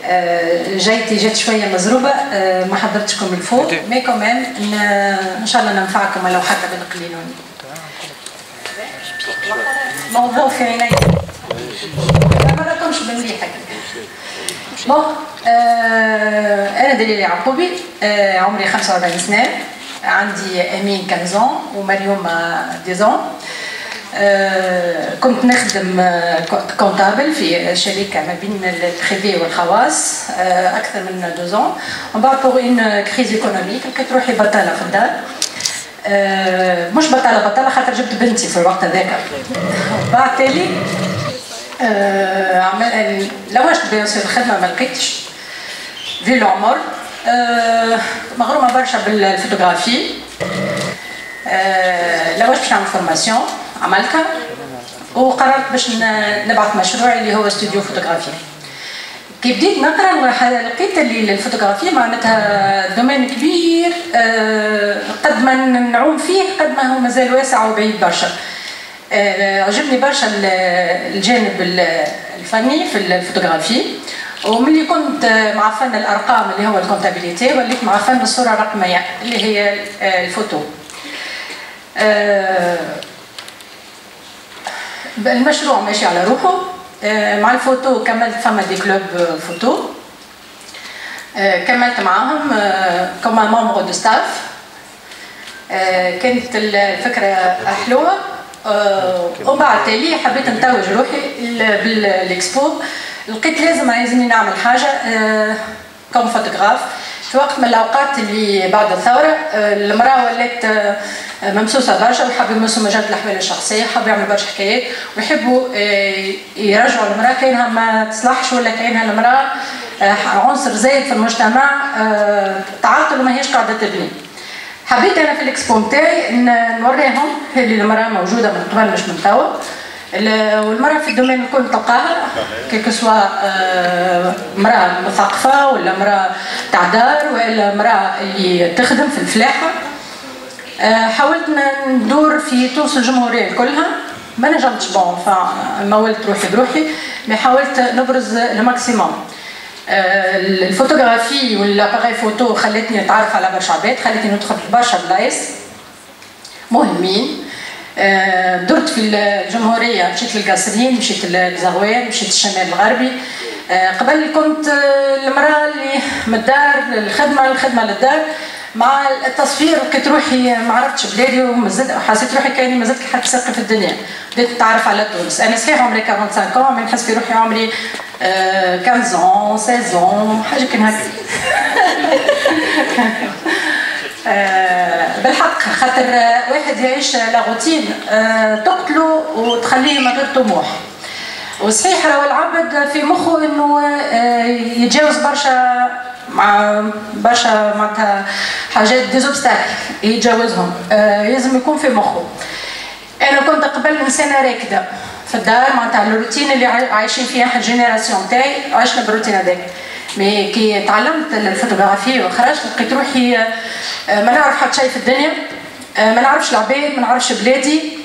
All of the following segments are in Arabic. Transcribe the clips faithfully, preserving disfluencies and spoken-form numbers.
جايتي جات شويه مزروبه ما حضرتكم الفوق مي كمان ان شاء الله ننفعكم ولو حتى بالقليلون. موضوع في عيني ما راكمش بمليحه بون. انا دليل يعقوبي عمري خمسة وأربعين سنه، عندي امين خمسة عام ومريوم عشرة عام. كنت نخدم كونتابل في شركه ما بين البريفي والخواص اكثر من دو زون، ومن بعد بوغ اون كريز ايكونوميك لقيت روحي بطاله في الدار. مش بطاله بطاله خاطر جبت بنتي في الوقت هذاك. بعد تالي عمل لوجت بيان سور الخدمه ما لقيتش في العمر. مغرومه برشا بالفوتوغرافي. لوجت باش نعمل فورماسيون عملتها وقررت باش نبعث مشروع اللي هو استوديو فوتوغرافي. كي بديت نقرا لقيت اللي الفوتوغرافي معناتها دومين كبير قد ما نعوم فيه قد ما هو مازال واسع وبعيد برشا. عجبني برشا الجانب الفني في الفوتوغرافي، وملي كنت مع فن الارقام اللي هو الكونتابيليتي وليت مع فن الصوره الرقميه اللي هي الفوتو. المشروع ماشي على روحه. مع الفوتو كملت فما دي كلوب فوتو، كملت معاهم كما مامبر دو ستاف. كانت الفكره حلوه. وبعد تالي حبيت نتوج روحي بالاكسبو. لقيت لازم لازمني نعمل حاجه كوم فوتوغراف في وقت من الاوقات اللي بعد الثوره. المراه ولات ممسوسه برشا وحابوا يمسوا مجال الاحوال الشخصيه، حابوا يعملوا برشا حكايات ويحبوا يرجعوا المراه كانها ما تصلحش ولا كانها المراه عنصر زايد في المجتمع تعطل وما هيش قاعده تبني. حبيت انا في الاكسبو نتاعي نوريهم اللي المراه موجوده من قبل مش من توا، والمراه في الدومين الكل تلقاها كيكو سوا مراه مثقفه ولا مراه تاع دار ولا مراه اللي تخدم في الفلاحه. حاولت ندور في تونس الجمهوريه كلها، ما نجمتش بون فمولت روحي بروحي، ما حاولت نبرز الماكسيموم. الفوتوغرافي والاباغي فوتو خلتني نتعرف على برشا عباد، خلتني ندخل في برشا بلايص مهمين. درت في الجمهوريه، مشيت للقصرين، مشيت للزغوان، مشيت الشمال الغربي. قبل كنت المراه اللي من الدار للخدمه، الخدمه للدار. مع التصوير لقيت روحي ما عرفتش بلادي ومازلت حسيت روحي كاني مازلت حتى ساقي في الدنيا. بديت نتعرف على تونس. انا صحيح عمري خمسة وأربعين عام، نحس في روحي عمري خمسة عام ستة عام حاجه كان هكا. بالحق خاطر واحد يعيش لا روتين تقتله وتخليه من غير طموح. وصحيح راهو العبد في مخه انه يتجاوز برشا مع برشا معناتها حاجات ديزوبستاكل يتجاوزهم، لازم يكون في مخه. انا كنت قبل انسانه راكده في الدار معناتها الروتين اللي عايشين فيها الجينيراسيون تاعي، عشنا بالروتين هذاك. مي كي تعلمت الفوتوغرافي وخرجت لقيت روحي ما نعرف حتى شيء في الدنيا، ما نعرفش العباد، ما نعرفش بلادي،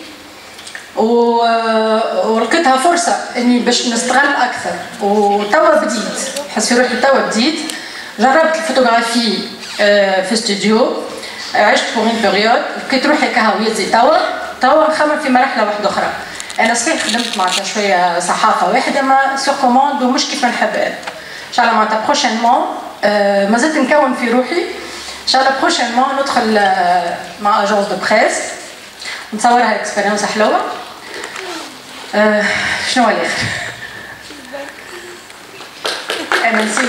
ولقيتها فرصه اني باش نستغل اكثر. وتوا بديت نحس في روحي توا بديت جربت الفوتوغرافي في استوديو، عشت بوغ اون بيريود، لقيت روحي كهويتي توا توا نخمم في مرحله واحده اخرى. انا صحيح خدمت معناتها شويه صحافه واحده ما سور كوموند ومش كيف ما نحب. ان شاء الله معناتها بروشينمون ما زلت نكون في روحي. ان شاء الله بروشينمون ندخل مع اجونس دو بريس نصورها اكسبيريونس حلوه. أه شنو الاخر؟ انا نسيت.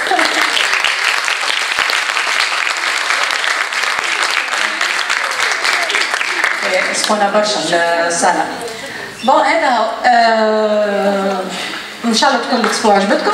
سخونه برشا الصاله. بون هذا هو. أه ان شاء الله تكون الاكسبو عجبتكم،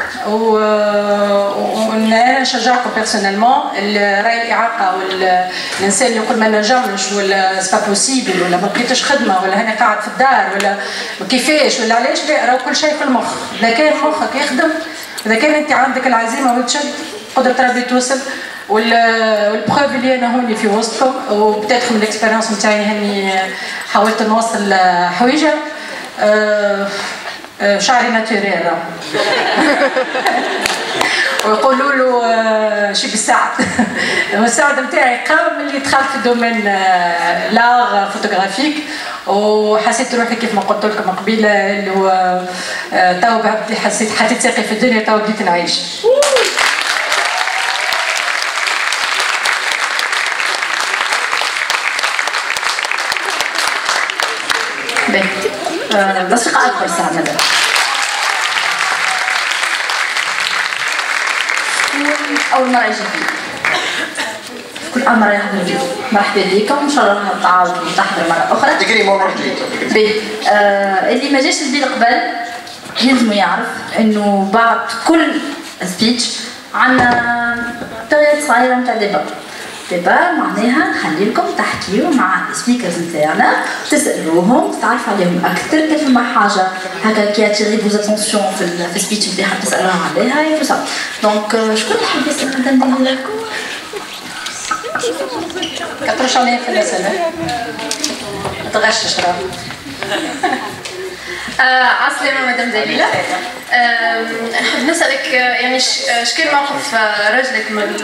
وانا نشجعكم بيرسونيلمون. راي الاعاقه والانسان اللي يقول ما نجمش ولا سبا بوسيبل ولا ما لقيتش خدمه ولا هاني قاعد في الدار ولا كيفاش ولا علاش، لا راه كل شيء في المخ. اذا كان مخك يخدم، اذا كان انت عندك العزيمه وتشد، قدره ربي توصل. والبروف اللي انا هوني في وسطكم، وبدات من الاكسبيريونس نتاعي هاني حاولت نوصل حويجه. أه شعري ناتوريل ويقولوا له شي بالسعد. السعد نتاعي قام اللي دخلت في دومين لاغ فوتوغرافيك وحسيت روحي كيف ما قلت لكم قبيله اللي هو تو حسيت حطيت ساقي في الدنيا تو بديت نعيش. الأصدقاء أكبر ساعة مدى. أول مرة يجي فيه. كل مرة يحضر فيه. مرحبا بكم، إن شاء الله نتعاود نحضر مرة أخرى. تقري مرة جديدة. آه اللي ما جاش البيل قبل يلزم يعرف إنه بعد كل سبيتش عندنا طريقة صغيرة نتاع ديبا. ديبا معناها نخليكم تحكيوا مع السبيكرز نتاعنا تسالوهم تعرفوا عليهم اكثر كيف ما حاجه هكا كي تشغي بوز اتونسيون في في السبيتش اللي حاب تسالوهم عليها اي توصل. دونك شكون اللي حاب يسال مدام دليل؟ كترش عليا في الاسئله ما تغشش راه. عسلامة مدام دليلة. نحب نسألك يعني شكون موقف رجلك من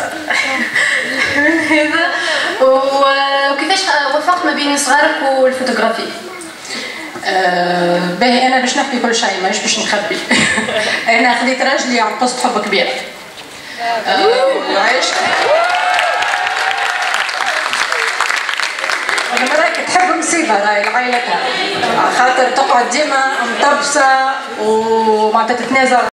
هذا وكيفاش وفقت ما بين صغارك والفوتوغرافي؟ أه باهي انا باش نحكي كل شيء ماهيش باش نخبي. انا خديت راجلي عن قصة حب كبيرة. أه وعشت المرأة تحب مصيبة راهي لعائلتها خاطر تقعد ديما مطبسة وما تتنازل